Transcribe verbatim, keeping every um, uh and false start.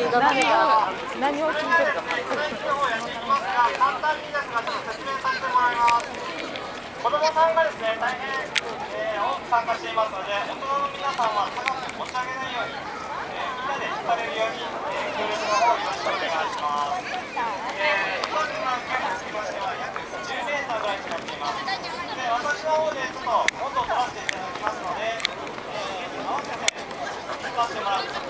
何を何を聞いてるか。 子供さんがですね、大変、えー、多く参加していますので、大人の皆さんは高く持ち上げないように、えー、みんなで引かれるように、えー、協力の方よろしくお願いします。えー、今の距離につきましては約じゅうメートルぐらい使っています。で、私の方でちょっと温度を取らせていただきますので、えー、合わせて引かせてもらって